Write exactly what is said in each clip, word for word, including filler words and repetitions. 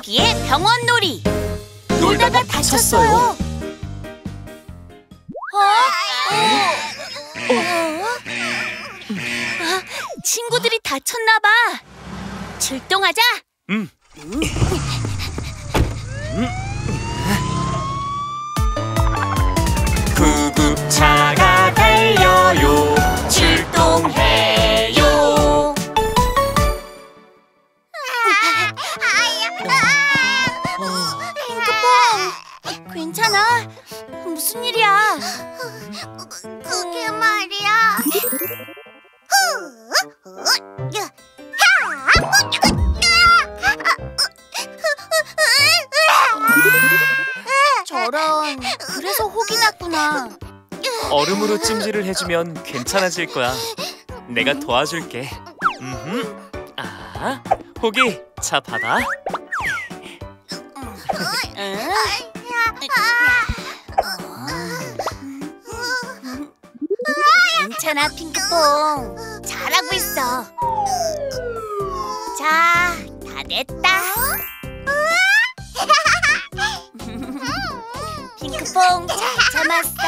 호기의 병원놀이. 놀다가 다쳤어요. 어? 어? 아, 친구들이 다쳤나 봐. 출동하자. 음. 구급차가 달려요. 출동해요. 핑크퐁, 괜찮아? 무슨 일이야? 그게 말이야. 저런, 그래서 혹이 났구나. 얼음으로 찜질을 해주면 괜찮아질 거야. 내가 도와줄게. 음흠. 아, 호기, 차 받아. 응? 괜찮아, 핑크퐁. 잘하고 있어. 자, 다 됐다. 핑크퐁, 잘 참았어.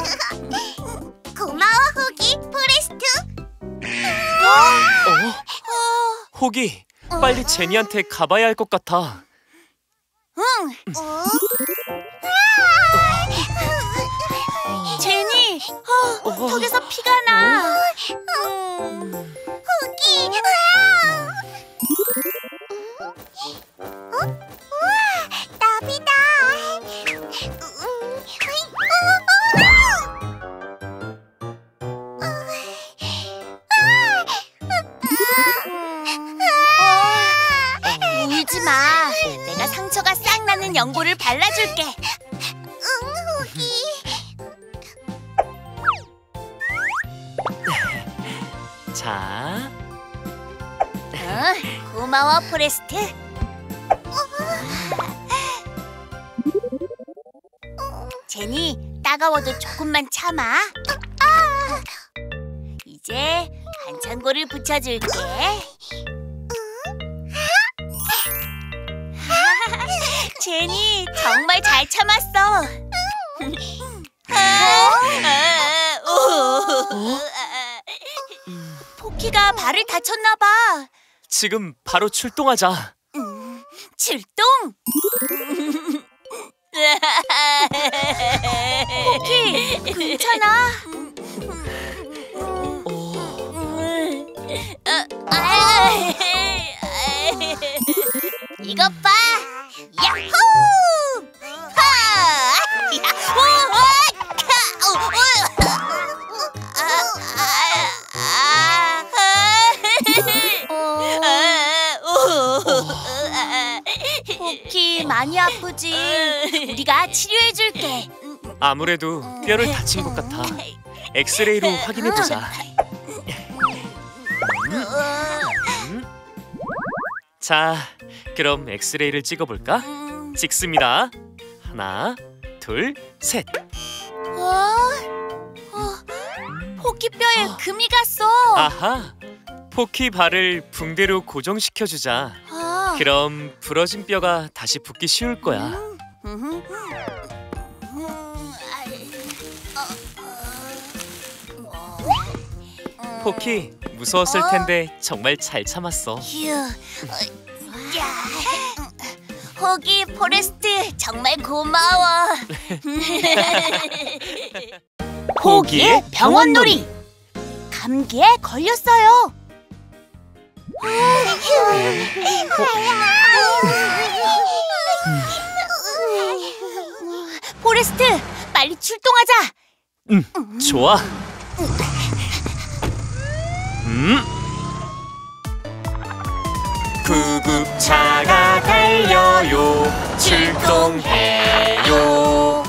고마워, 호기, 포레스트. 어? 호기, 빨리 제니한테 가봐야 할 것 같아. 응. 어? 제니, 어, 턱에서 피가 나. 음. 호기. 어? 우와, 나비다. 울지 마. 내가 상처가 싹 나는 연고를 발라줄게. 응, 호기. 자, 어, 고마워, 포레스트. 제니, 따가워도 조금만 참아. 이제 반창고를 붙여줄게. 제니, 정말 잘 참았어. 포키가 발을 다쳤나 봐. 지금 바로 출동하자. 음, 출동! 포키, 괜찮아? 이것 봐! 야호! 하! 야호! 포키, 많이 아프지? 우리가 치료해줄게. 아무래도 뼈를 다친 것 같아. 엑스레이로 확인해보자. 음. 자, 그럼 엑스레이를 찍어볼까? 찍습니다. 하나, 둘, 셋. 어? 어, 포키 뼈에 금이 갔어. 아하, 포키 발을 붕대로 고정시켜주자. 아. 그럼 부러진 뼈가 다시 붙기 쉬울 거야. 음. 포키, 무서웠을 텐데 정말 잘 참았어. 휴. 야. 호기, 포레스트, 정말 고마워. 호기의 병원놀이. 감기에 걸렸어요. 포레스트, 빨리 출동하자. 응, 좋아. 음. 구급차가 달려요. 출동해요.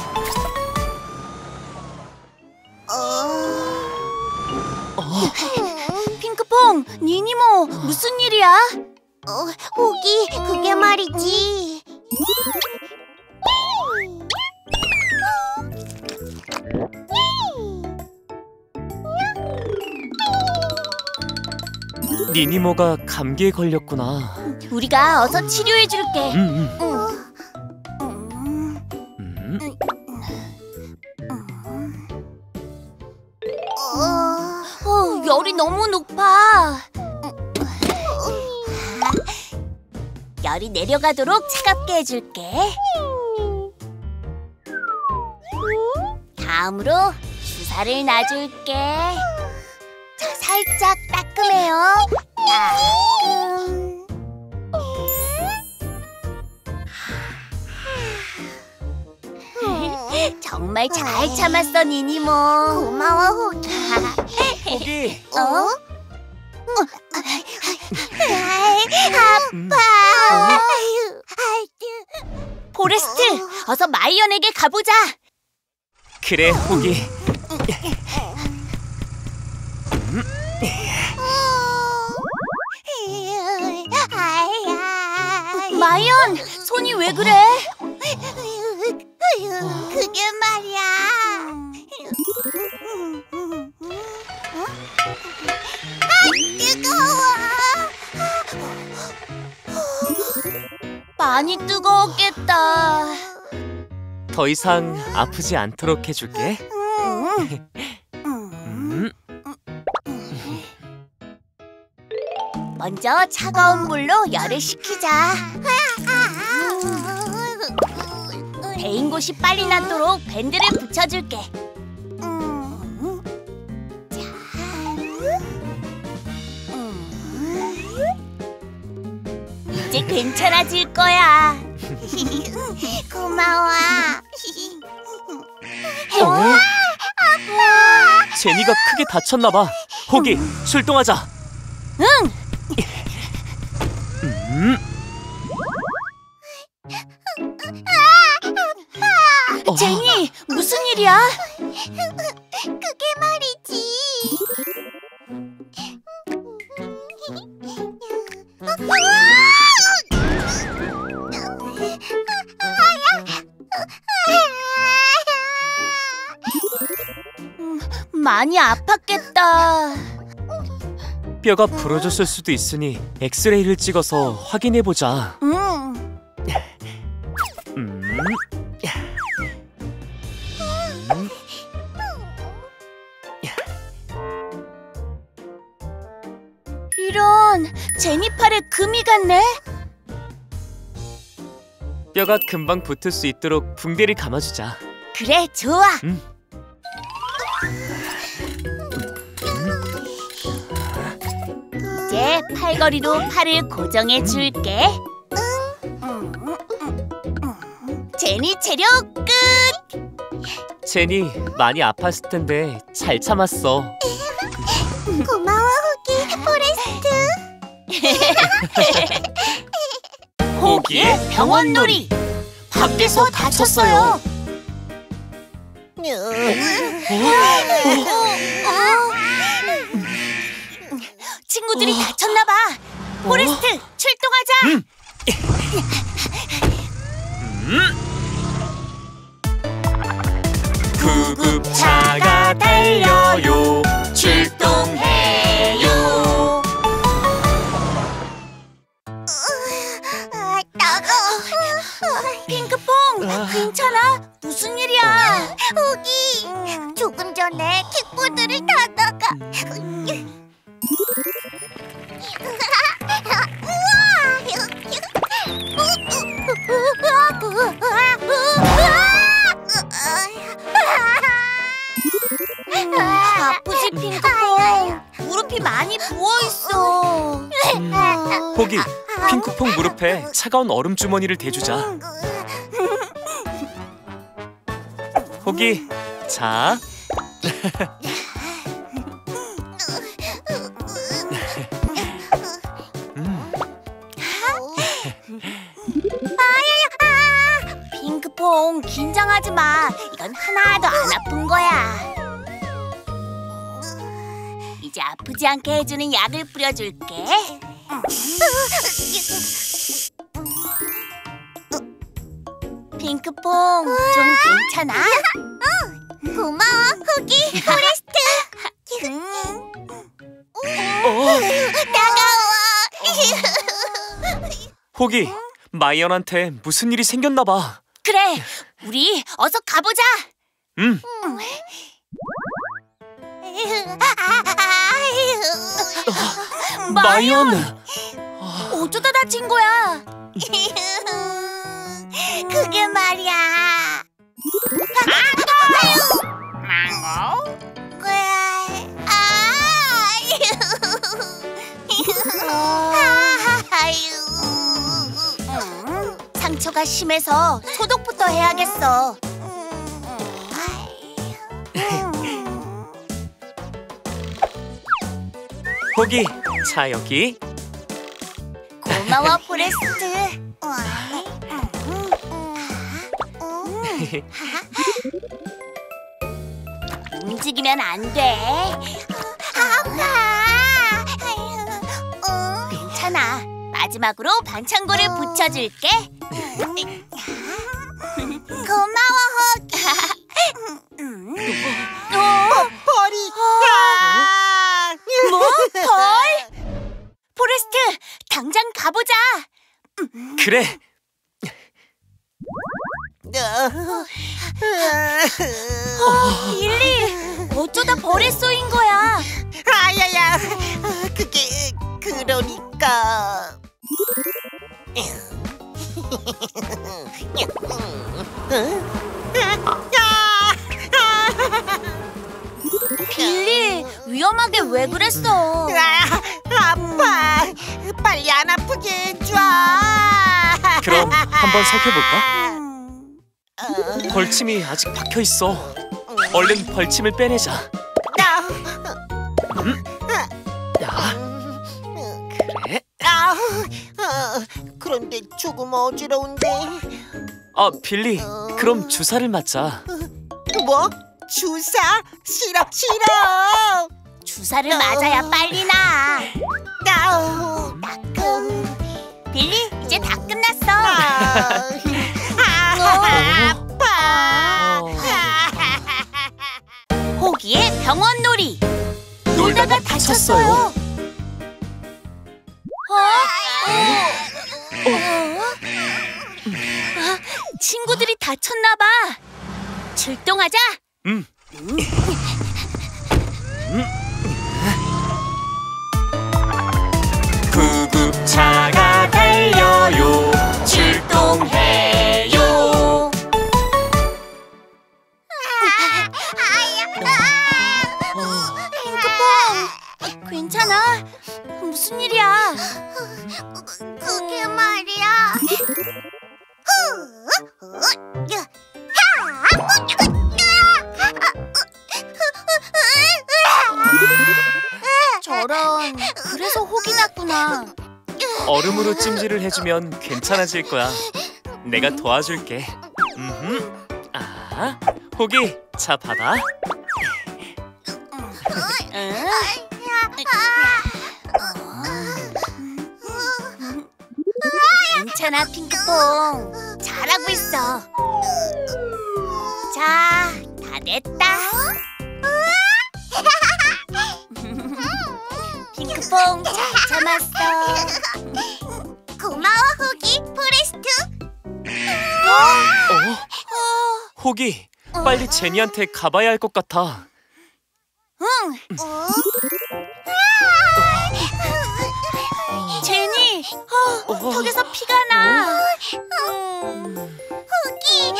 핑크퐁, 니니모, 무슨 일이야? 어, 호기, 그게 말이지. 니니모가 감기에 걸렸구나. 우리가 어서 치료해줄게. 응, 응. 높아. 열이 내려가도록 차갑게 해줄게. 다음으로 주사를 놔줄게. 자, 살짝 따끔해요. 따끔. 정말 잘 참았어, 니니모. 고마워, 호기. 호기. 어? 아파. 포레스트, 어서 마이언에게 가보자. 그래, 호기. 마이언, 손이 왜 그래? 그게 말이야. 아, 뜨거워. 많이 뜨거웠겠다. 더 이상 아프지 않도록 해줄게. 음. 먼저 차가운 물로 열을 식히자. 베인 곳이 빨리 낫도록 밴드를 붙여줄게. 이제 괜찮아질 거야. 고마워. 어? 제니가 크게 다쳤나 봐. 호기, 출동하자. 응. 음. 어. 제니, 무슨 일이야? 그게 말이지. 음, 많이 아팠겠다. 뼈가 부러졌을 수도 있으니 엑스레이를 찍어서 확인해보자. 응. 음. 음. 이런, 제니 팔에 금이 갔네? 뼈가 금방 붙을 수 있도록 붕대를 감아주자. 그래, 좋아. 음. 이제 팔걸이로 팔을 고정해 줄게. 제니 체력 끝! 제니 많이 아팠을 텐데 잘 참았어. 고마워, 호기. 포레스트. 호기의 병원놀이. 밖에서 다쳤어요. 친구들이 다쳤나 봐. 포레스트, 출동하자. 음. 구급차가 달려요. 출동해요. 아, 따가워. 핑크퐁, 괜찮아? 무슨 일이야? 호기, 조금 전에 킥보드를 타다가 아프지, 핑크퐁? 무릎이 많이 부어있어. 음, 호기, 핑크퐁 무릎에 차가운 얼음 주머니를 대주자. 호기, 자. 음. 핑크퐁, 긴장하지 마. 이건 하나도 안 아픈 거야. 이제 아프지 않게 해주는 약을 뿌려줄게. 핑크퐁, 좀 괜찮아? 고마워, 호기. 포레스트. 어, 따가워. 호기, 마이언한테 무슨 일이 생겼나 봐. 그래, 우리 어서 가보자. 음. 마이언! 어쩌다 다친 거야? 그게 말이야. 망고? 음, 상처가 심해서 소독부터 해야겠어. 호기, 자 여기. 고마워, 포레스트. 움직이면 안 돼. 아파. 괜찮아. 마지막으로 반창고를 붙여줄게. 고마워, 호기. 어? 벌이. 뭐? 벌? 포레스트, 당장 가보자. 그래. 빌리, 어쩌다 벌에 쏘인 거야? 아야야, 그게 그러니까. 빌리, 위험하게 왜 그랬어? 아, 아파. 빨리 안 아프게 해줘. 그럼 한번 살펴볼까? 음, 벌침이 아직 박혀 있어. 얼른 벌침을 빼내자. 야, 그래. 아, 아, 그런데 조금 어지러운데. 아, 빌리, 그럼 주사를 맞자. 뭐? 주사? 싫어, 싫어. 주사를 맞아야 빨리 나. 아우, 따끔. 빌리, 이제 다 끝났어. 아, 아, 아파. 어. 호기의 병원놀이. 놀다가 다쳤어요. 어? 어? 아, 친구들이 다쳤나 봐. 출동하자. 음. 구급차가 달려요. 출동해요. 핑크퐁, 괜찮아? 무슨 일이야? 그게 말이야. 저런, 그래서 혹이 났구나. 얼음으로 찜질을 해주면 괜찮아질 거야. 내가 도와줄게. 음흠. 아, 호기, 자 받아. 응? 괜찮아, 핑크퐁. 잘하고 있어. 자, 다 됐다. 핑크퐁, 잘 참았어. 고마워, 호기, 포레스트. 어? 호기, 빨리 제니한테 가봐야 할 것 같아. 응, 어? 제니, 어, 어. 턱에서 피가 나. 음. 호기.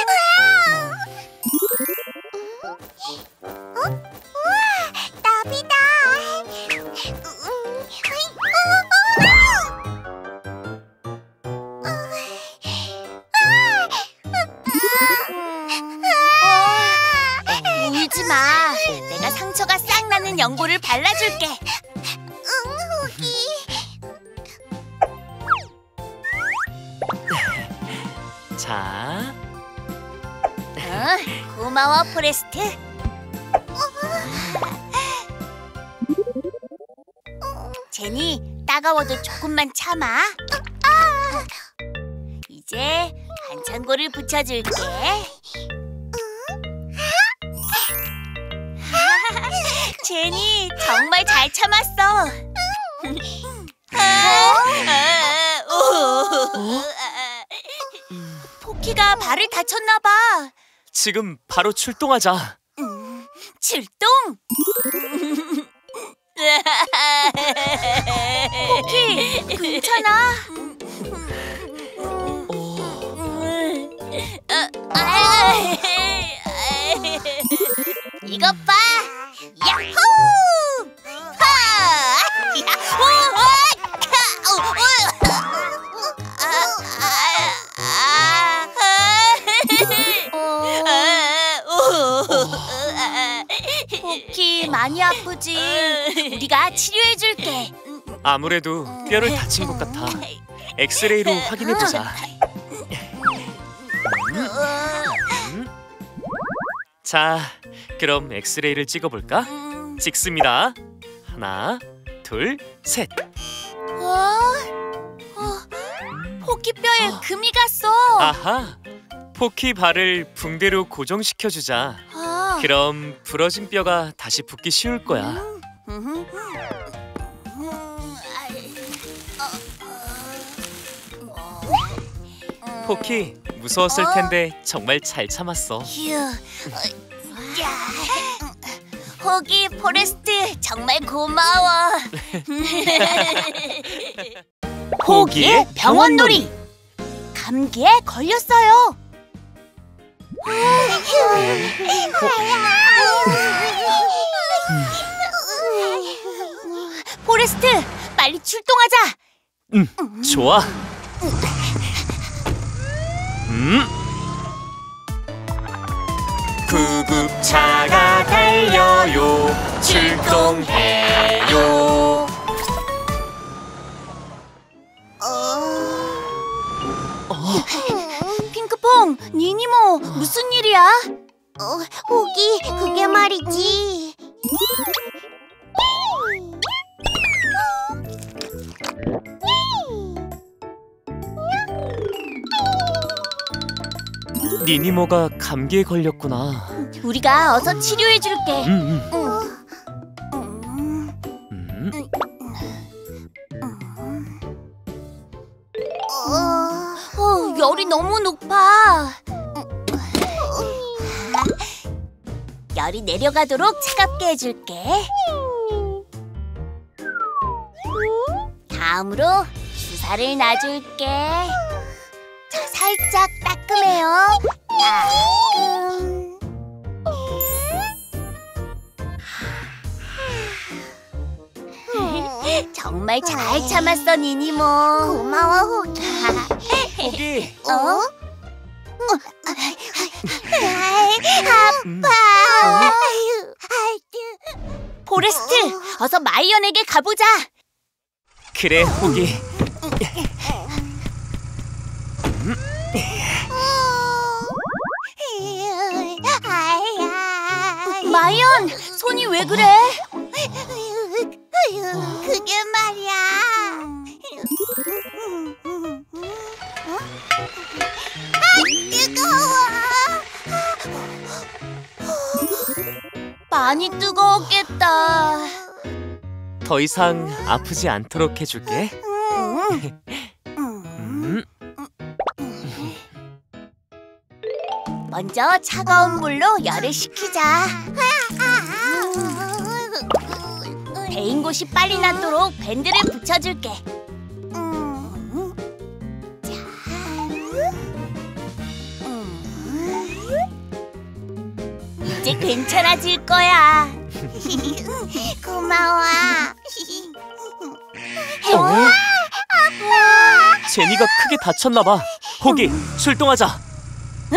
어? 우와, 나비다. 울지 마. 내가 상처가 싹 나는 연고를 발라줄게. 응, 호기. 자, 어, 고마워, 포레스트. 제니, 따가워도 조금만 참아. 이제 반창고를 붙여줄게. 제니, 정말 잘 참았어. 포키가 발을 다쳤나 봐. 지금 바로 출동하자. 음, 출동! 포키, 괜찮아? 이것 봐! 야호! 하! 야호! 어, 어, 아, 아, 아, 포키, 많이 아프지? 우리가 치료해줄게. 아무래도 뼈를 다친 것 같아. 엑스레이로 확인해보자. 자, 그럼 엑스레이를 찍어볼까? 찍습니다. 하나, 둘, 셋. 어? 어, 포키 뼈에 금이 갔어. 아하, 포키 발을 붕대로 고정시켜주자. 아. 그럼 부러진 뼈가 다시 붙기 쉬울 거야. 포키, 무서웠을 텐데 정말 잘 참았어. 휴. 야. 호기, 포레스트 정말 고마워. 호기의 병원놀이. 감기에 걸렸어요. 포레스트, 빨리 출동하자. 응, 좋아. 음. 구급차가 달려요. 출동해요. 핑크퐁, 니니모, 무슨 일이야? 어, 호기, 그게 말이지. 니니모가 감기에 걸렸구나. 우리가 어서 치료해줄게. 음, 음. 음. 음. 어, 열이 너무 높아. 열이 내려가도록 차갑게 해줄게. 다음으로 주사를 놔줄게. 자, 살짝 따끔해요. 따끔. 정말 잘 참았어, 니니모. 고마워, 호기. 포기. 어? 음. 아파. 포레스트, 어서 마이언에게 가보자. 그래, 포기. 마이언, 손이 왜 그래? 그게 말이야. 아, 뜨거워. 많이 뜨거웠겠다. 더 이상 아프지 않도록 해줄게. 음. 먼저 차가운 물로 열을 식히자. 데인 곳이 빨리 낫도록 밴드를 붙여줄게. 이제 괜찮아질 거야. 고마워. 어? 제니가 크게 다쳤나 봐. 호기, 출동하자. 응.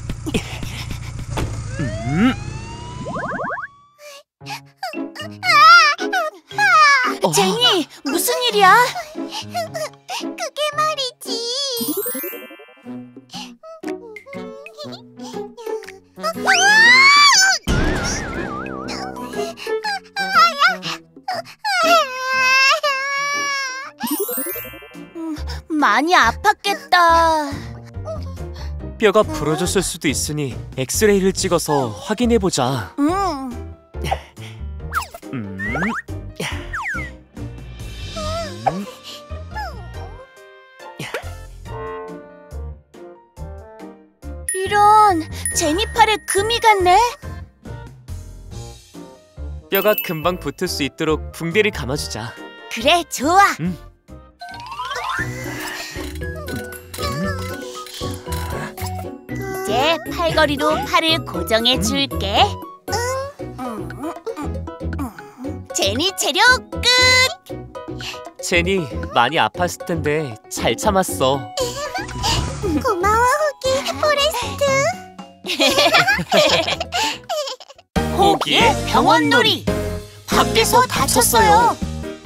음. 어. 제니, 무슨 일이야? 그게 말이지. 음, 많이 아팠겠다. 뼈가 부러졌을 수도 있으니 엑스레이를 찍어서 확인해보자. 응. 음. 음. 이런, 제니 팔에 금이 갔네? 뼈가 금방 붙을 수 있도록 붕대를 감아주자. 그래, 좋아. 음. 이제 팔걸이로 팔을 고정해 줄게. 제니 체력 끝. 제니 많이 아팠을 텐데 잘 참았어. 고마워, 호기. 포레스트. 호기의 병원놀이. 밖에서 다쳤어요.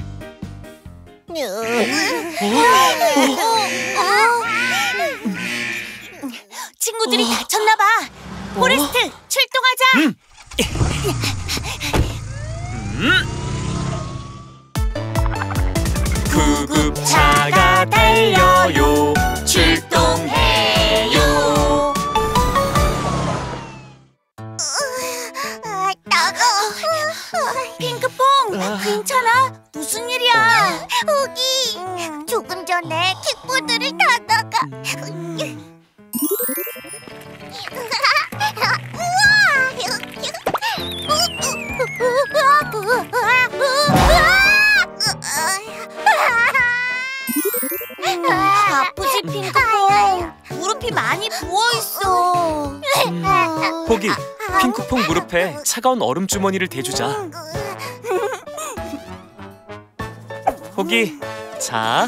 친구들이 다쳤나 봐. 포레스트, 출동하자. 음. 구급차가 달려요. 출동해요. 아, 따가워. 핑크퐁, 괜찮아? 무슨 일이야? 호기, 조금 전에 킥보드를 타다가 아프지, 핑크퐁? 무릎이 많이 부어있어. 호기, 핑크퐁 무릎에 차가운 얼음 주머니를 대주자. 호기, 자.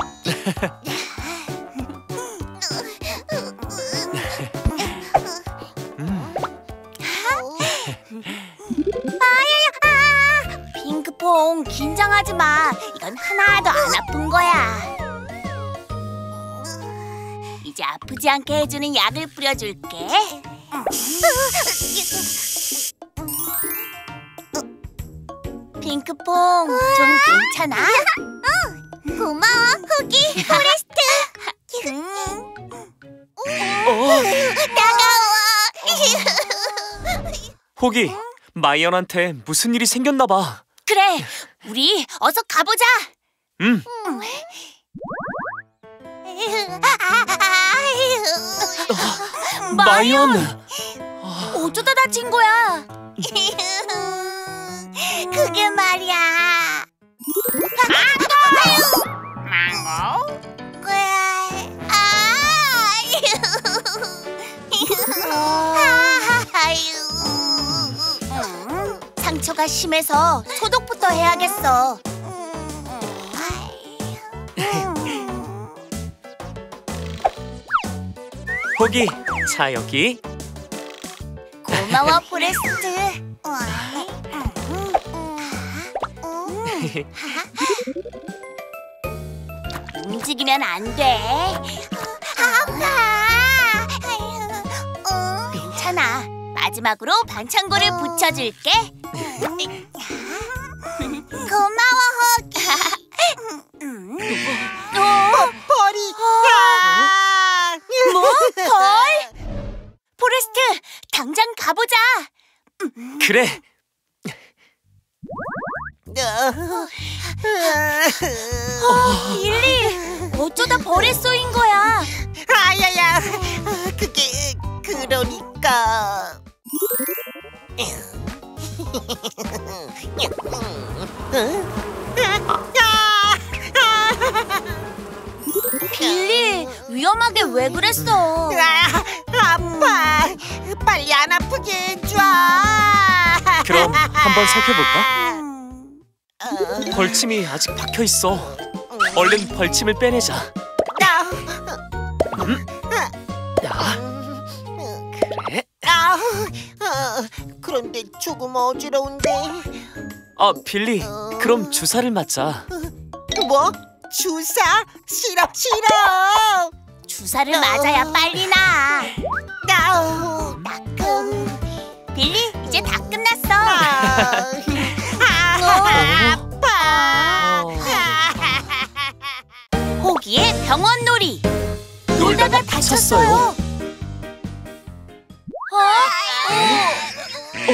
핑크퐁, 긴장하지 마. 이건 하나도 안 아픈 거야. 이제 아프지 않게 해주는 약을 뿌려줄게. 핑크퐁, 좀 괜찮아? 고마워, 호기. 포레스트. 따가워. 호기, 마이언한테 무슨 일이 생겼나 봐. 그래, 우리 어서 가보자. 응. 마이언. 어쩌다 다친 거야? 그게 말이야. 망고? 상처가 심해서 소독부터 해야겠어. 호기, 자 여기. 고마워, 포레스트. 움직이면 안 돼. 아파. 괜찮아. 마지막으로 반창고를 붙여줄게. 고마워, 호기. 벌이. 뭐? 벌? 포레스트, 당장 가보자. 그래. 빌리, 어쩌다 벌에 쏘인 거야? 아야야, 그게 그러니까. 빌리, 위험하게 왜 그랬어? 아, 아파. 빨리 안 아프게 해줘. 그럼 한번 살펴볼까? 벌침이 아직 박혀 있어. 얼른 벌침을 빼내자. 음. 야, 그래. 아, 어, 그런데 조금 어지러운데. 아, 빌리, 그럼 주사를 맞자. 뭐? 주사? 싫어, 싫어. 주사를 맞아야 빨리 나. 아우, 따끔. 빌리, 이제 다 끝났어. 아, 아, 아파. 어. 호기의 병원놀이. 놀다가 다쳤어요. 어? 어?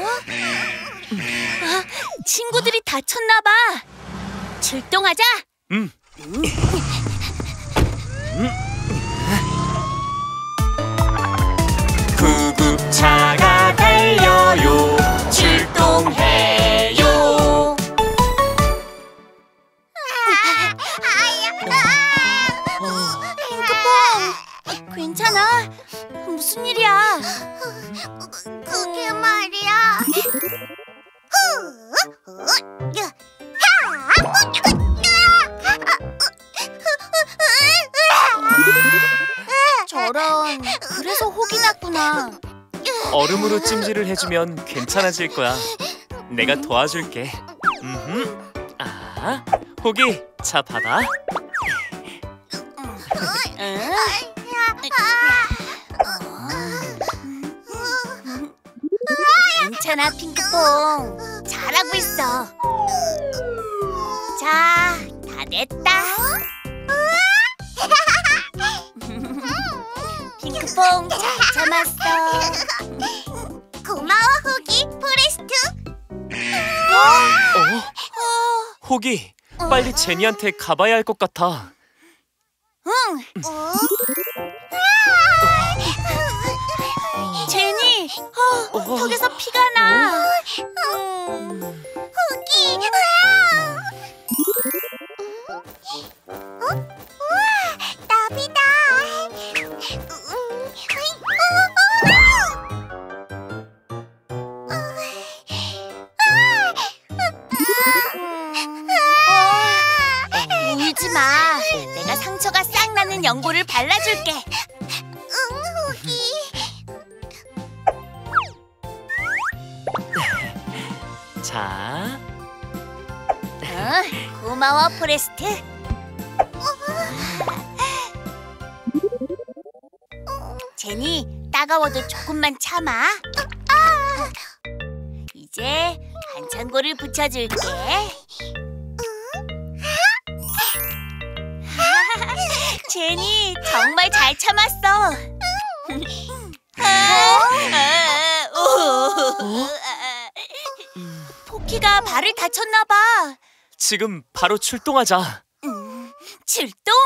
아, 친구들이 다쳤나 봐. 출동하자. 음. 구급차가 달려요. 출동해. 핑크퐁, 괜찮아? 무슨 일이야? 그게 말이야. 저런, 그래서 혹이 났구나. 얼음으로 찜질을 해주면 괜찮아질 거야. 내가 도와줄게. 음흠. 아, 호기, 자 받아. 응? 괜찮아, 핑크퐁. 잘하고 있어. 자, 다 됐다. 핑크퐁, 잘 참았어. 고마워, 호기, 포레스트. 어? 호기, 빨리 제니한테 가봐야 할 것 같아. 응. 제니, 어, 어. 턱에서 피가 나. 호기. 어? 우와, 나비다. 울지 마. 내가 상처가 싹 나는 연고를 발라줄게. 응, 호기. 자, 어, 고마워, 포레스트. 제니, 따가워도 조금만 참아. 이제 반창고를 붙여줄게. 제니, 정말 잘 참았어. 포키가 발을 다쳤나 봐. 지금 바로 출동하자. 출동!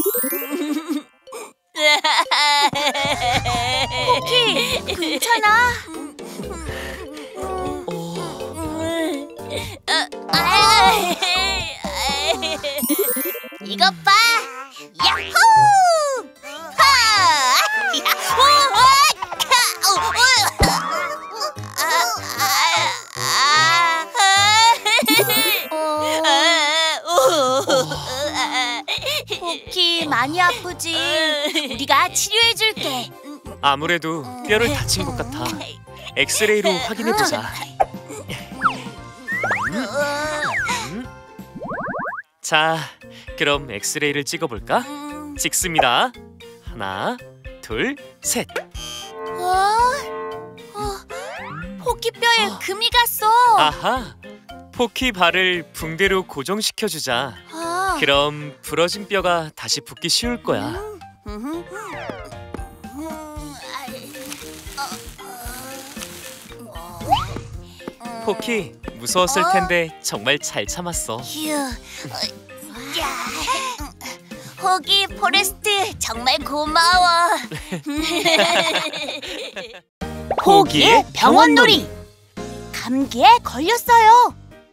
포키, 괜찮아? 이것 봐! 야호! 하! 야호! 포키, 많이 아프지? 우리가 치료해줄게. 아무래도 뼈를 다친 것 같아. 엑스레이로 확인해보자. 자, 그럼 엑스레이를 찍어볼까? 찍습니다. 하나, 둘, 셋. 어? 어, 포키 뼈에 금이 갔어. 아하, 포키 발을 붕대로 고정시켜주자. 아. 그럼 부러진 뼈가 다시 붙기 쉬울 거야. 음. 포키, 무서웠을 텐데 정말 잘 참았어. 휴. 야. 호기, 포레스트, 정말 고마워. 호기의 병원놀이. 감기에 걸렸어요.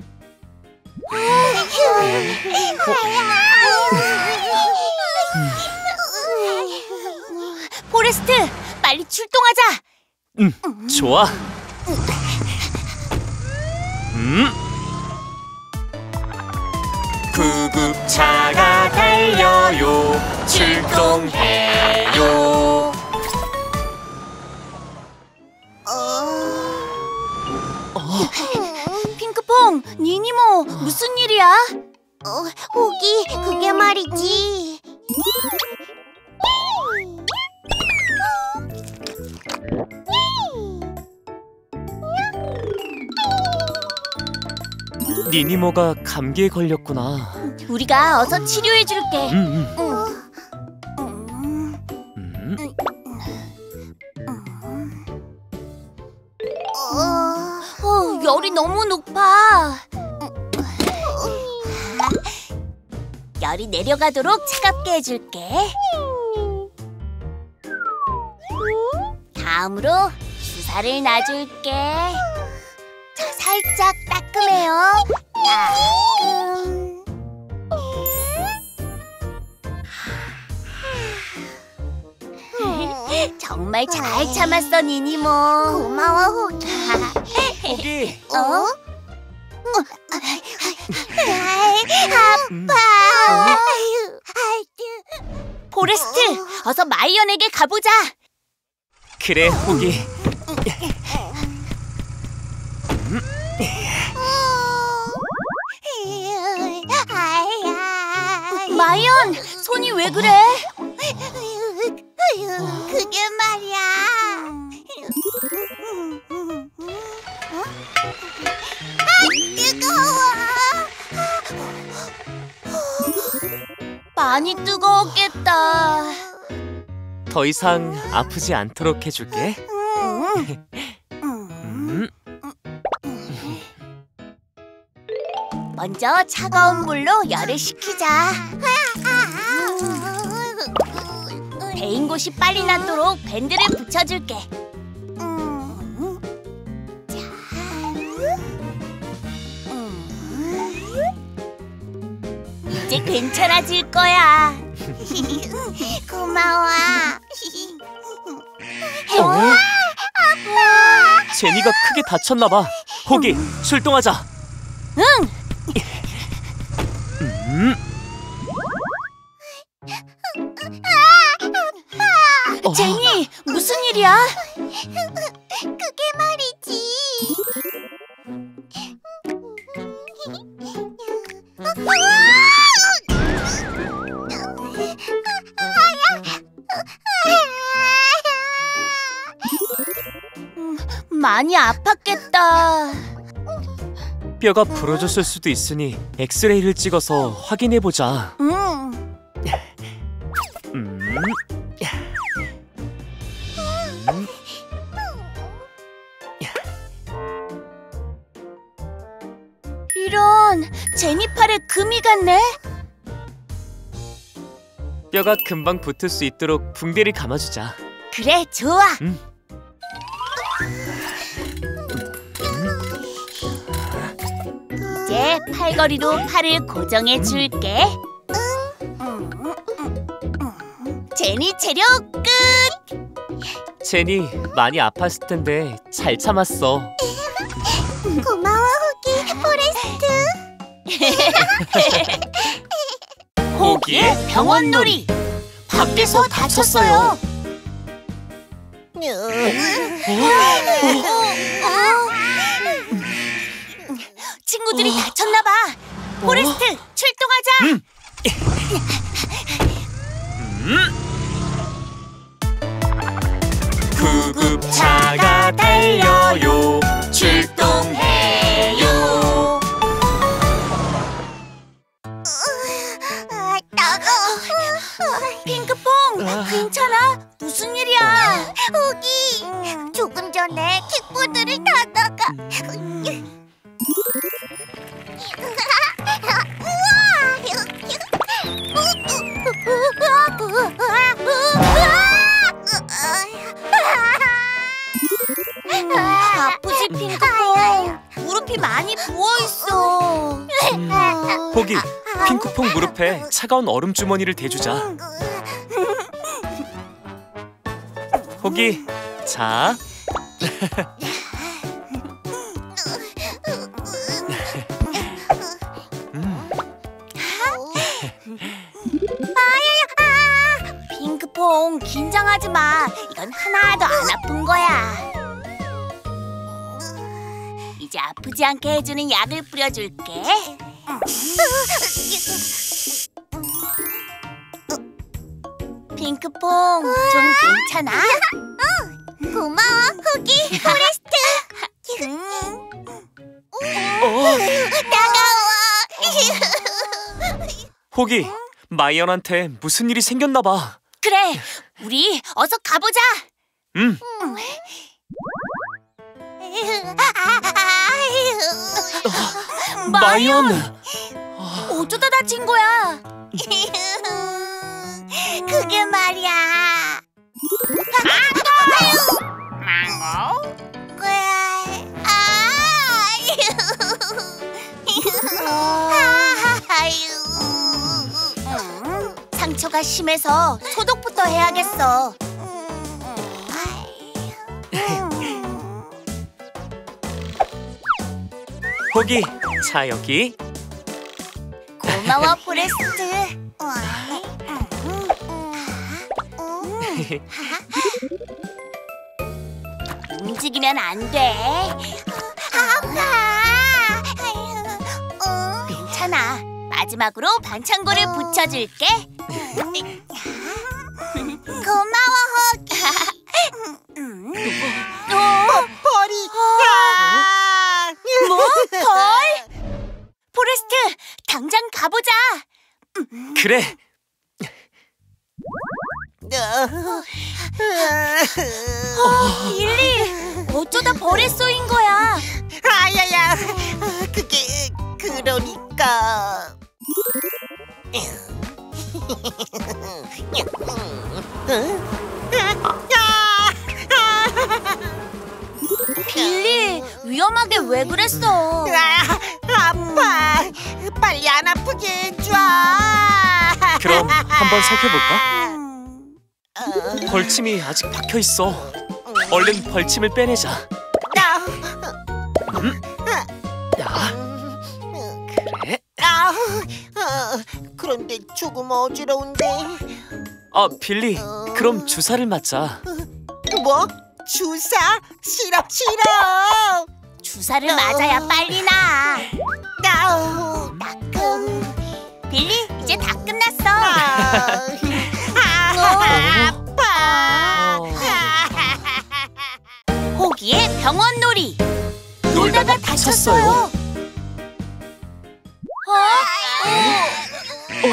포레스트, 빨리 출동하자. 응, 좋아. 음. 구급차가 달려요. 출동해요. 핑크퐁, 니니모, 무슨 일이야? 어, 호기, 그게 말이지. 니니모가 감기에 걸렸구나. 우리가 어서 치료해줄게. 음, 음. 음. 어, 어, 열이 너무 높아. 열이 내려가도록 차갑게 해줄게. 다음으로 주사를 놔줄게. 자, 살짝 따끔해요. 따끔. 정말 잘 참았어, 니니모. 고마워, 호기. 호기. 어? 음. 아파. 포레스트, 어서 마이언에게 가보자. 그래, 호기. 마이언, 손이 왜 그래? 그게 말이야. 아, 뜨거워. 많이 뜨거웠겠다. 더 이상 아프지 않도록 해줄게. 음. 먼저 차가운 물로 열을 식히자. 베인 곳이 빨리 낫도록 밴드를 붙여줄게. 이제 괜찮아질 거야. 고마워. 어? 제니가 크게 다쳤나 봐. 호기, 출동하자. 응. 음. 어. 제니, 무슨 일이야? 그게 말이지. 음, 많이 아팠겠다. 뼈가 부러졌을 수도 있으니 엑스레이를 찍어서 확인해보자. 응. 음. 음. 이런, 제니 팔에 금이 갔네? 뼈가 금방 붙을 수 있도록 붕대를 감아주자. 그래, 좋아. 음. 이제 팔걸이로 팔을 고정해 줄게. 제니 체력 끝! 제니 많이 아팠을 텐데 잘 참았어. 고마워, 호기. 포레스트. 호기의 병원놀이! 밖에서 다쳤어요. 친구들이 다쳤나 봐. 포레스트, 출동하자. 구급차가 달려요. 출동해요. 아, 따가워. 핑크퐁, 괜찮아? 무슨 일이야? 호기. 조금 전에 킥보드를 타다가 아프지, 핑크퐁? 무릎이 많이 부어있어. 호기, 핑크퐁 무릎에 차가운 얼음 주머니를 대주자. 호기, 자. 음. 핑크퐁, 긴장하지 마. 이건 하나도 안 아픈 거야. 이제 아프지 않게 해주는 약을 뿌려줄게. 핑크퐁, 좀 괜찮아? 고마워, 호기. 포레스트. 어. 따가워. 호기, 마이언한테 무슨 일이 생겼나 봐. 그래, 우리 어서 가보자. 음. 마이언. 어쩌다 다친 거야? 그게 말이야. 망고? 상처가 심해서 소독부터 해야겠어. 호기, 자 여기. 고마워, 포레스트. 움직이면 안 돼. 아파. 괜찮아. 마지막으로 반창고를 붙여줄게. 고마워, 호기. 벌이. 뭐? 벌? 포레스트, 당장 가보자. 그래. 빌리, 어쩌다 벌에 쏘인 거야? 아야야, 그게 그러니까. 빌리, 위험하게 왜 그랬어? 아, 아파. 빨리 안 아프게 해줘. 그럼 한번 살펴볼까? 음, 벌침이 아직 박혀 있어. 얼른 벌침을 빼내자. 야, 그래. 아, 아, 그런데 조금 어지러운데. 아, 빌리, 그럼 주사를 맞자. 뭐? 주사? 싫어, 싫어. 주사를 맞아야 빨리 나. 아우, 따끔. 빌리, 이제 다 끝났어. 아, 아, 아파. 어. 호기의 병원놀이. 놀다가 다쳤어요. 어? 어?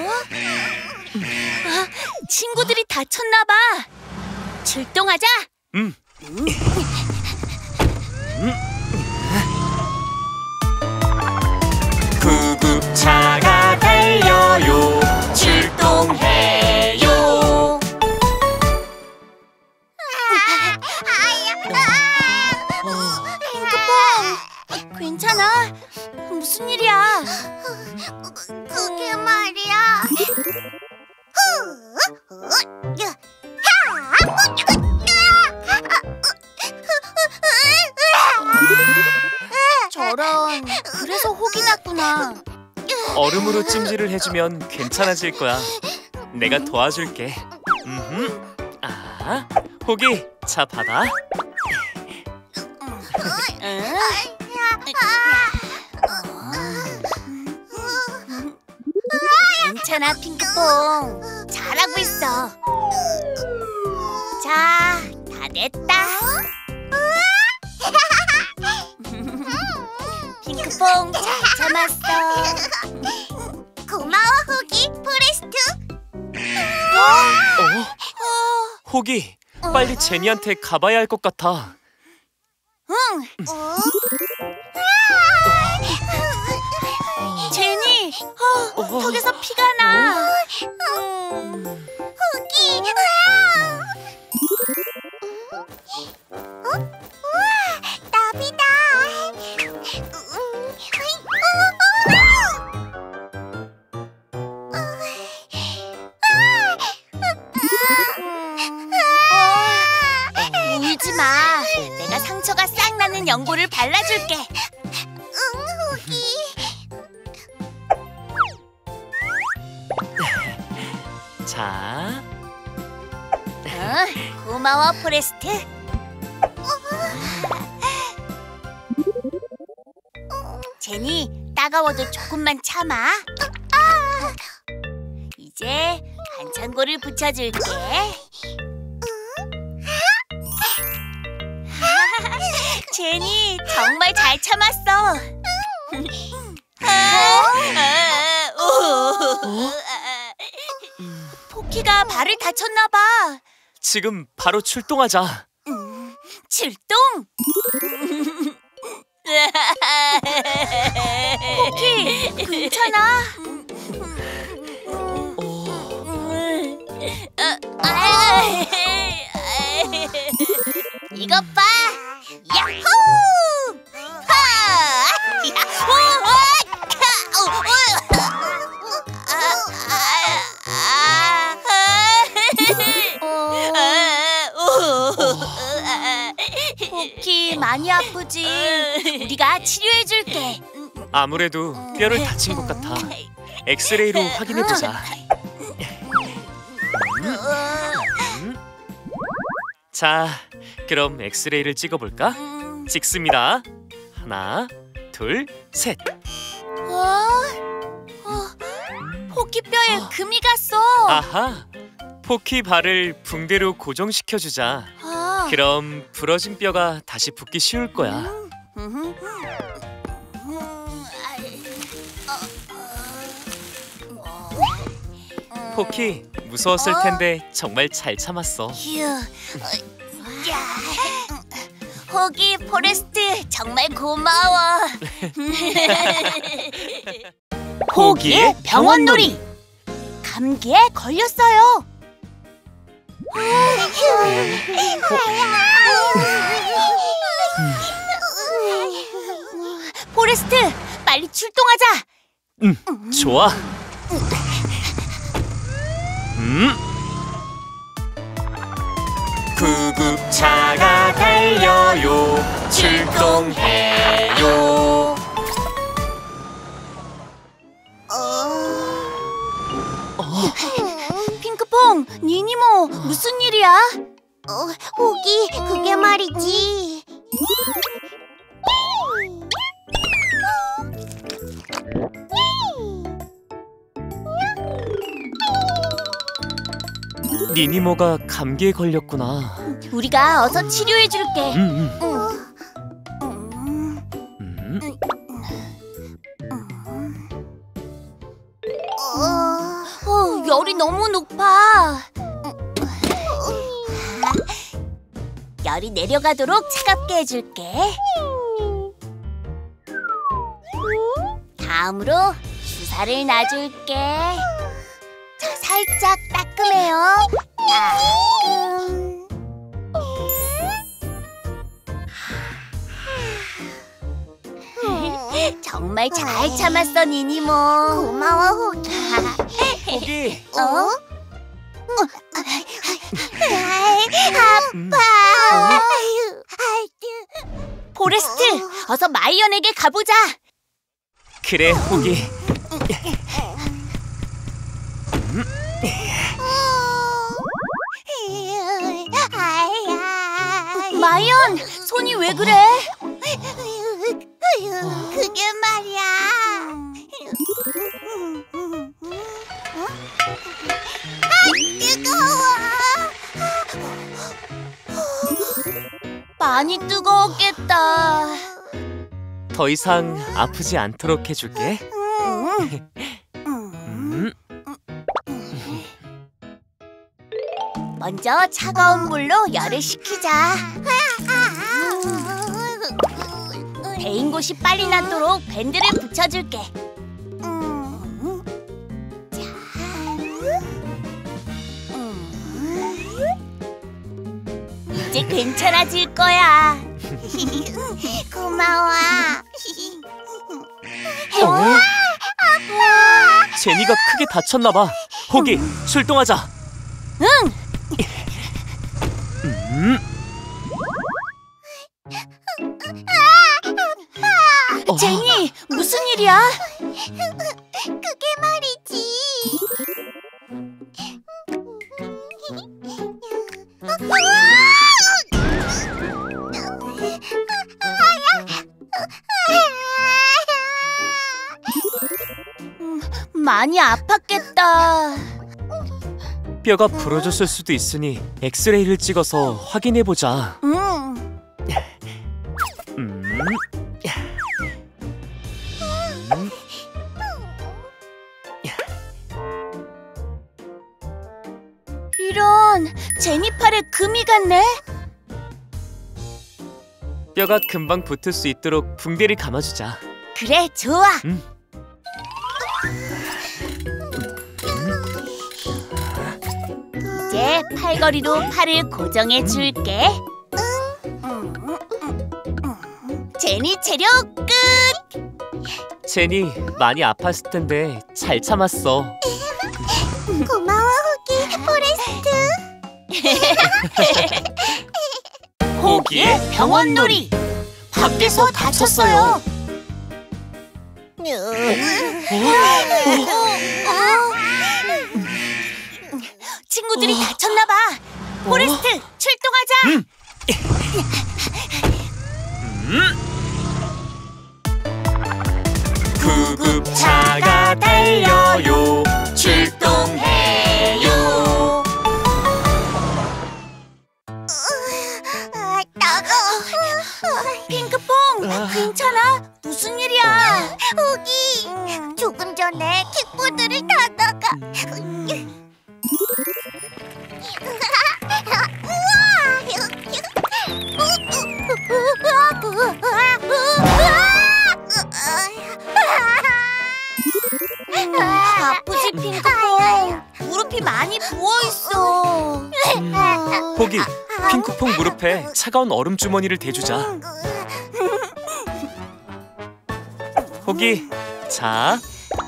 아, 친구들이 다쳤나 봐. 출동하자. 음. 구급차가 달려요. 출동해요. 핑크퐁, 괜찮아? 무슨 일이야? 그게 말이야. 저런, 그래서 혹이 났구나. 얼음으로 찜질을 해주면 괜찮아질 거야. 내가 도와줄게. 음흠. 아, 호기, 자 받아. 응? 괜찮아, 핑크퐁. 잘하고 있어. 자, 다 됐다. 핑크퐁, 잘 참았어. 고마워, 호기, 포레스트. 어? 호기, 빨리 제니한테 가봐야 할 것 같아. 응, 어? 제니. 어, 어. 턱에서 피가 나. 호기. 어? 우와, 나비다. 울지 마. 내가 상처가 싹 나는 연고를 발라줄게. 응, 호기. 자, 어, 고마워, 포레스트. 제니, 따가워도 조금만 참아. 이제 반창고를 붙여줄게. 제니, 정말 잘 참았어. 포키가 발을 다쳤나 봐. 지금 바로 출동하자. 음, 출동! 포키, 괜찮아? 이것 봐! 야호! 하! 야호! 많이 아프지. 우리가 치료해줄게. 아무래도 뼈를 다친 것 같아. 엑스레이로 확인해보자. 자, 그럼 엑스레이를 찍어볼까? 찍습니다. 하나, 둘, 셋. 어? 어, 포키뼈에 금이 갔어. 아하, 포키 발을 붕대로 고정시켜주자. 아. 그럼 부러진 뼈가 다시 붙기 쉬울 거야. 포키, 무서웠을 어? 텐데 정말 잘 참았어. 휴. 어, 야. 호기, 포레스트 정말 고마워. 호기의 병원놀이. 감기에 걸렸어요. 포레스트, 빨리 출동하자. 응, 좋아. 음. 구급차가 달려요. 출동해요. 핑크퐁, 니니모, 무슨 일이야? 어, 호기, 그게 말이지. 니니모가 감기에 걸렸구나. 우리가 어서 치료해줄게. 음, 음. 음. 음. 어, 열이 너무 높아. 열이 내려가도록 차갑게 해줄게. 다음으로 주사를 놔줄게. 자, 살짝 따끔해요. 따끔. 정말 잘 참았어, 니니모. 고마워, 호기. 포기. 어? 음. 아파. 포레스트, 어서 마이언에게 가보자. 그래, 포기. 마이언, 손이 왜 그래? 그게 말이야. 아, 뜨거워. 많이 뜨거웠겠다. 더 이상 아프지 않도록 해줄게. 음. 먼저 차가운 물로 열을 식히자. 베인 곳이 빨리 낫도록 밴드를 붙여줄게. 이제 괜찮아질 거야. 고마워. 어? 제니가 크게 다쳤나 봐. 호기, 출동하자. 응. 음. 어. 제니, 무슨 일이야? 그게 말이지. 음, 많이 아팠겠다. 뼈가 부러졌을 수도 있으니 엑스레이를 찍어서 확인해보자. 응. 음. 음. 이런, 제니 팔에 금이 갔네? 뼈가 금방 붙을 수 있도록 붕대를 감아주자. 그래, 좋아. 음. 이제 팔걸이로 팔을 고정해 줄게. 제니 체력 끝! 제니 많이 아팠을 텐데 잘 참았어. 고마워, 호기, 포레스트. 호기의 병원놀이. 밖에서 다쳤어요. 친구들이 다쳤나 봐. 포레스트, 출동하자. 음. 구급차가 달려요. 출동해요. 아, 따가워. 핑크퐁, 괜찮아? 무슨 일이야? 호기, 조금 전에 킥보드를 타다가 음, 아프지, 핑크퐁? 무릎이 많이 부어있어. 호기, 핑크퐁 무릎에 차가운 얼음 주머니를 대주자. 호기, 자.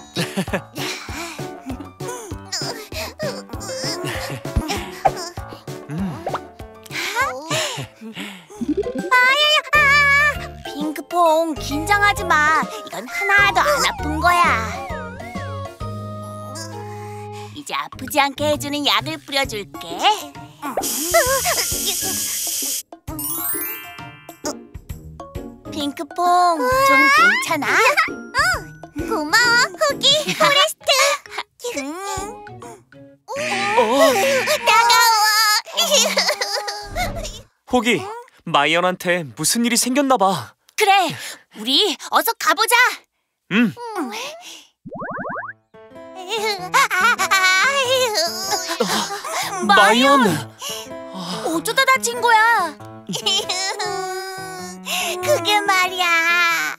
핑크퐁, 긴장하지 마. 이건 하나도 안 아픈 거야. 이제 아프지 않게 해주는 약을 뿌려줄게. 핑크퐁, 좀 괜찮아? 고마워, 호기, 포레스트. 어, 따가워. 호기, 마이언한테 무슨 일이 생겼나 봐. 그래, 우리 어서 가보자. 음, 마이언. 어쩌다 다친 거야? 그게 말이야.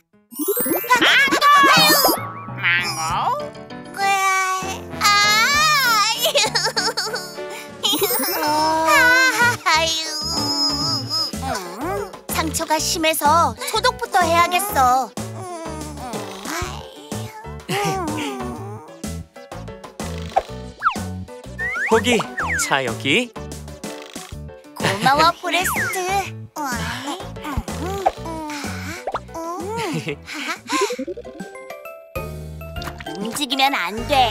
망고? 상처가 심해서 소독부터 해야겠어. 호기, 자 여기. 고마워, 포레스트. 움직이면 안 돼.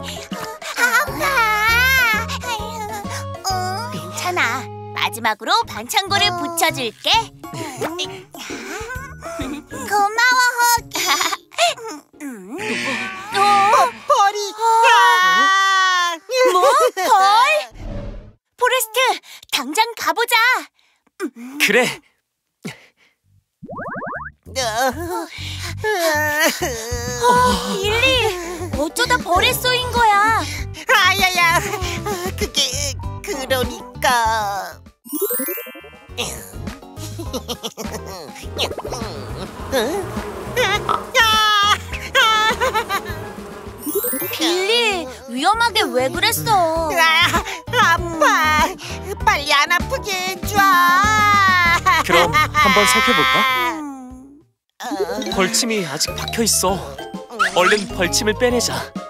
아파. 괜찮아. 마지막으로 반창고를 붙여줄게. 고마워, 호기. 어? 벌이. 뭐? 벌? 포레스트, 당장 가보자. 그래. 어, 빌리, 어쩌다 벌에 쏘인 거야? 아야야, 그게 그러니까. 빌리, 위험하게 왜 그랬어? 아, 아파. 빨리 안 아프게 해줘. 그럼 한번 살펴볼까? 음, 벌침이 아직 박혀 있어. 얼른 벌침을 빼내자.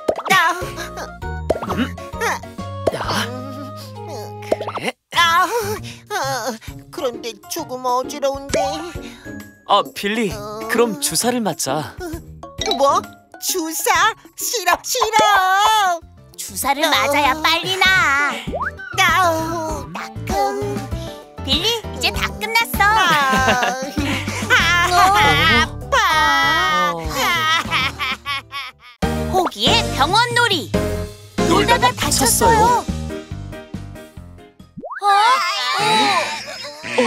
야, 그래. 아, 어, 그런데 조금 어지러운데. 아, 빌리, 그럼 주사를 맞자. 뭐? 주사? 싫어, 싫어. 주사를 맞아야 빨리 나. 아우, 따끔. 빌리, 이제 다 끝났어. 아, 아, 아파. 어. 호기의 병원놀이. 놀다가 다쳤어요. 어? 어?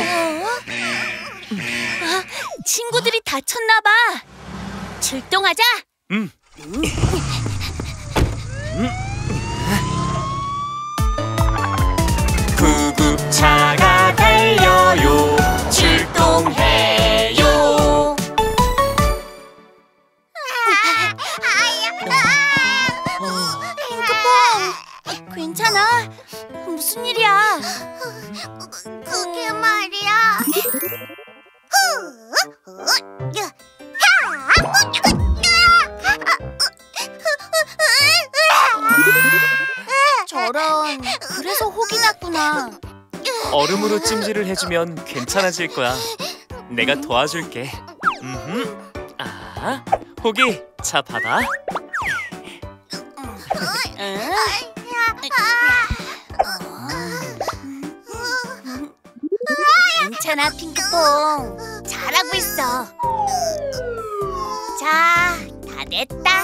아, 친구들이 다쳤나 봐. 출동하자. 음. 구급차가 달려요. 출동해요. 핑크퐁, 괜찮아? 무슨 일이야? 그게 말이야. 저런, 그래서 혹이 났구나. 얼음으로 찜질을 해주면 괜찮아질 거야. 내가 도와줄게. 음흠. 아, 호기, 자 받아. 괜찮아, 핑크퐁. 잘하고 있어. 자, 다 됐다.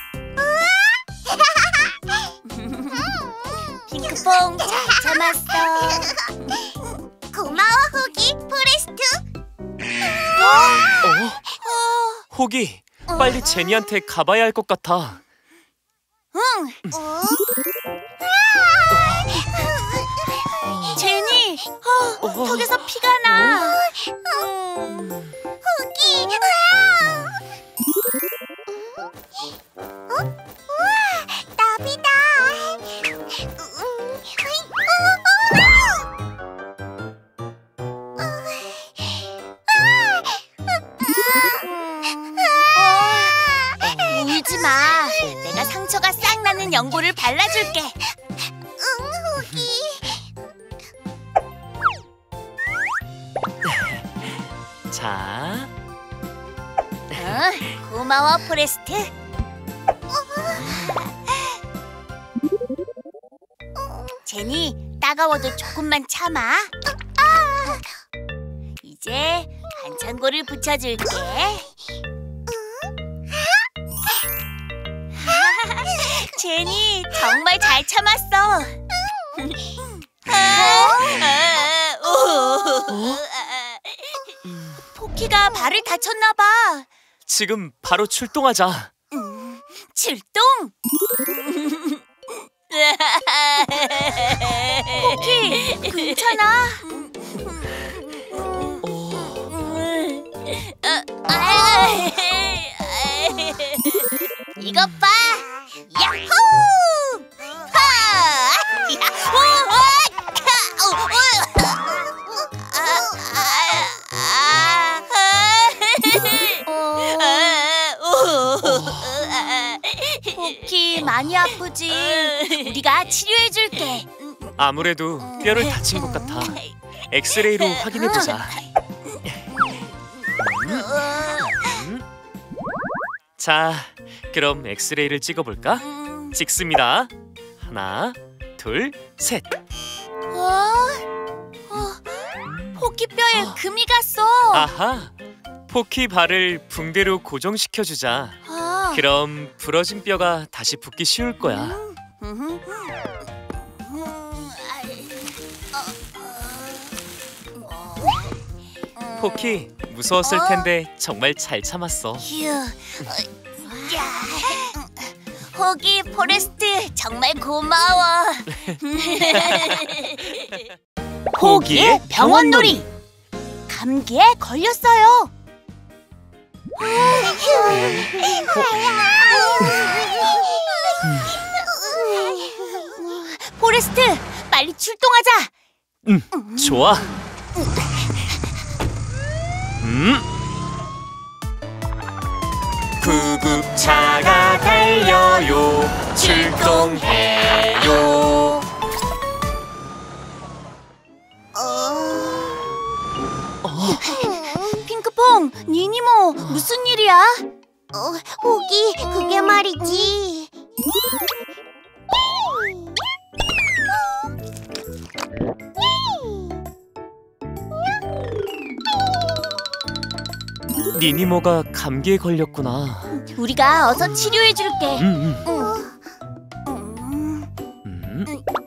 핑크퐁, 잘 참았어. 고마워, 호기, 포레스트. 어? 호기, 빨리 제니한테 가봐야 할 것 같아. 응. 어? 제니, 어, 어. 턱에서 피가 나. 호기. 어? 우와, 나비다. 울지 마. 내가 상처가 싹 나는 연고를 발라줄게. 응, 호기. 자, 어, 고마워, 포레스트. 제니, 따가워도 조금만 참아. 이제 반창고를 붙여줄게. 제니, 정말 잘 참았어. 포키가 발을 다쳤나 봐. 지금 바로 출동하자. 음, 출동! 포키, 괜찮아? 이것 봐! 야호! 하! 야호! 어, 포키, 많이 아프지? 우리가 치료해줄게. 아무래도 뼈를 다친 것 같아. 엑스레이로 확인해보자. 음. 자, 그럼 엑스레이를 찍어볼까? 찍습니다. 하나, 둘, 셋. 어? 어, 포키 뼈에 금이 갔어. 아하, 포키 발을 붕대로 고정시켜주자. 아. 그럼 부러진 뼈가 다시 붙기 쉬울 거야. 음. 포키, 무서웠을 텐데 정말 잘 참았어. 휴. 야. 호기, 포레스트, 정말 고마워. 호기의 병원놀이. 감기에 걸렸어요. 포레스트, 빨리 출동하자. 응, 좋아. 음. 구급차가 달려요. 출동해요. 핑크퐁, 니니모, 무슨 일이야? 어, 호기, 그게 말이지. 니니모가 감기에 걸렸구나. 우리가 어서 치료해줄게. 음, 음. 음. 음.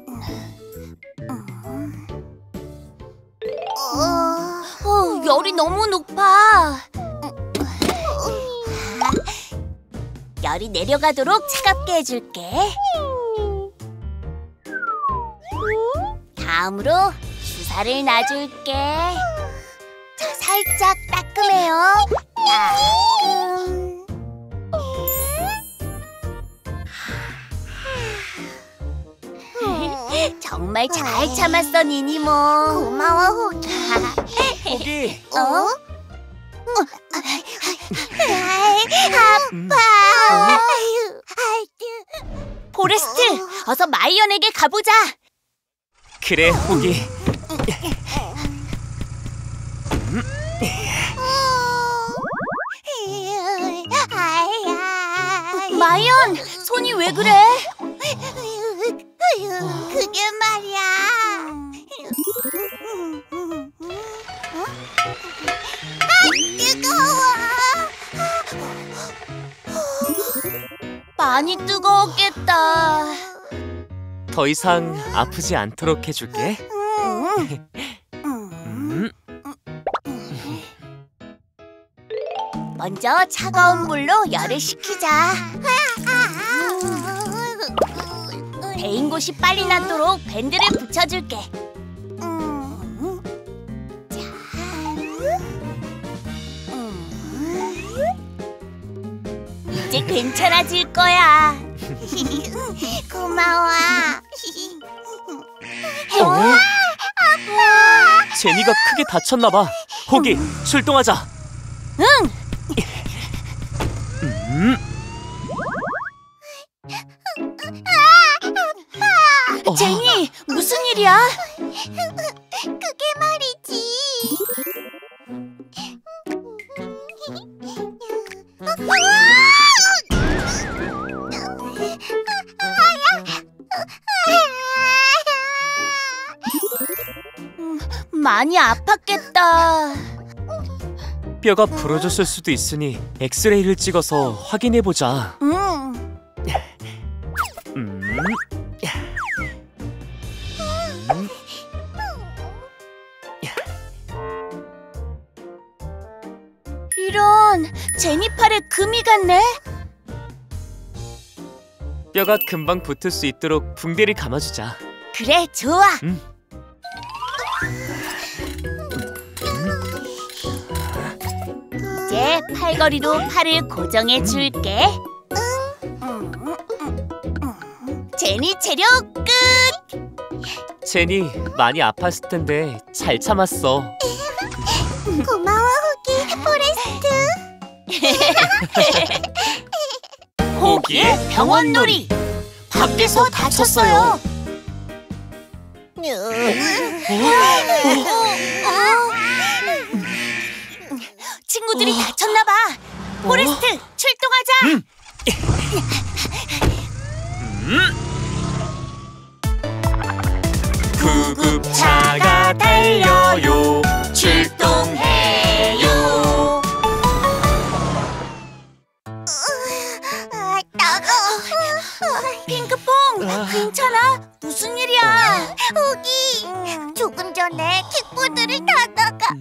어, 열이 너무 높아. 열이 내려가도록 차갑게 해줄게. 다음으로 주사를 놔줄게. 자, 살짝 따끔해요. 따끔. 정말 잘 참았어, 니니모. 고마워, 호기. 호기. 어? 음. 아파. 포레스트, 어서 마이언에게 가보자. 그래, 호기. 음. 이런! 손이 왜 그래? 그게 말이야. 아, 뜨거워. 많이 뜨거웠겠다. 더 이상 아프지 않도록 해줄게. 음. 먼저 차가운 물로 열을 식히자. 데인 곳이 빨리 낫도록 밴드를 붙여줄게. 이제 괜찮아질 거야. 고마워. 어? 제니가 크게 다쳤나 봐. 호기, 출동하자. 응! 음. 어. 제니, 무슨 일이야? 그게 말이지. 많이 아팠겠다. 뼈가 부러졌을 수도 있으니 엑스레이를 찍어서 확인해보자. 응. 음. 음. 이런, 제니 팔에 금이 갔네? 뼈가 금방 붙을 수 있도록 붕대를 감아주자. 그래, 좋아. 음. 이제 팔걸이로 팔을 고정해 줄게. 제니 체력 끝! 제니 많이 아팠을 텐데 잘 참았어. 고마워, 호기. 포레스트. 호기의 병원놀이. 밖에서 다쳤어요. 친구들이 다쳤나 봐. 포레스트, 출동하자. 음. 구급차가 달려요. 출동해요. 아, 따가워. 핑크퐁, 괜찮아? 무슨 일이야? 호기. 조금 전에 킥보드를 타다가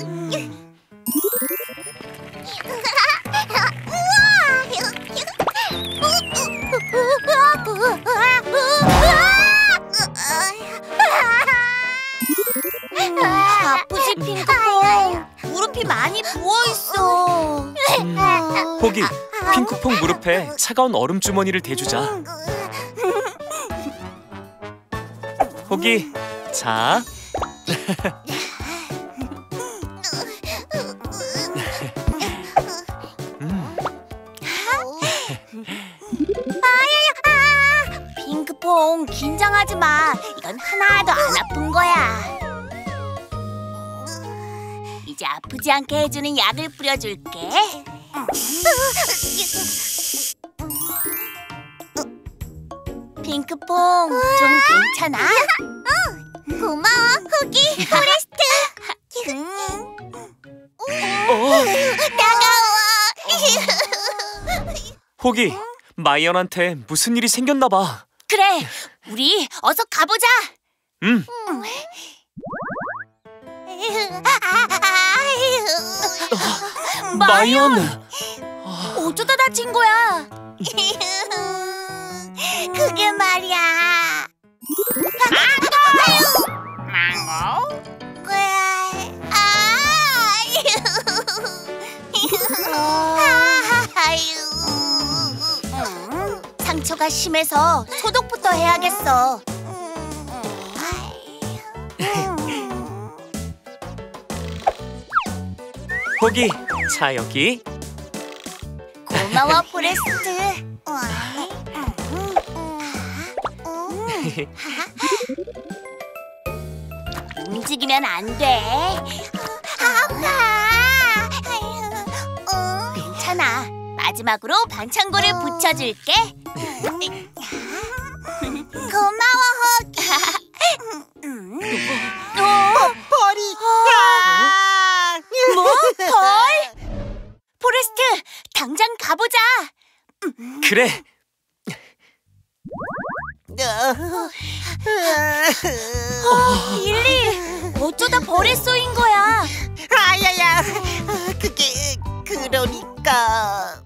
아프지, 핑크퐁? 무릎이 많이 부어있어. 음. 호기, 핑크퐁 무릎에 차가운 얼음 주머니를 대주자. 호기, 자. 음. 핑크퐁, 긴장하지 마. 이건 하나도 안 아픈 거야. 이제 아프지 않게 해주는 약을 뿌려줄게. 핑크퐁, 좀 괜찮아? 고마워, 호기. 포레스트. 어. 따가워. 호기, 마이언한테 무슨 일이 생겼나 봐. 그래, 우리 어서 가보자. 음. 마이언. 어쩌다 다친 거야? 그게 말이야. 망고? 상처가 심해서 소독부터 해야겠어. 호기, 자 여기. 고마워, 포레스트. 움직이면 안 돼. 아파. 괜찮아. 마지막으로 반창고를 붙여줄게. 고마워, 호기. 어? 벌이. 야! 뭐? 벌? 포레스트, 당장 가보자. 그래. 어, 빌리, 어쩌다 벌에 쏘인 거야? 아야야, 그게 그러니까.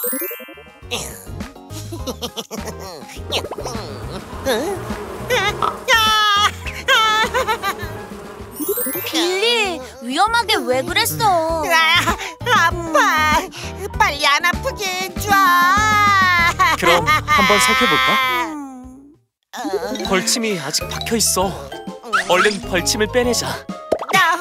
빌리, 위험하게 왜 그랬어? 아, 아파. 빨리 안 아프게 해줘. 그럼 한번 살펴볼까? 어, 벌침이 아직 박혀 있어. 얼른 벌침을 빼내자. 나,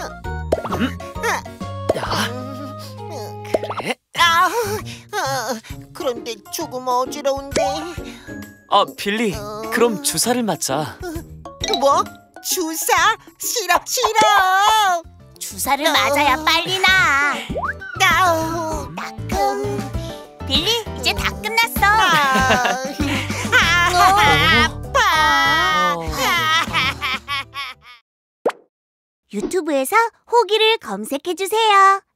야, 그래. 아, 어, 그런데 조금 어지러운데. 아, 빌리, 그럼 주사를 맞자. 뭐? 주사? 싫어, 싫어. 주사를 맞아야 빨리 나. 아우, 따끔. 빌리, 이제 다 끝났어. 아, 아, 아파. 어. 유튜브에서 호기를 검색해주세요.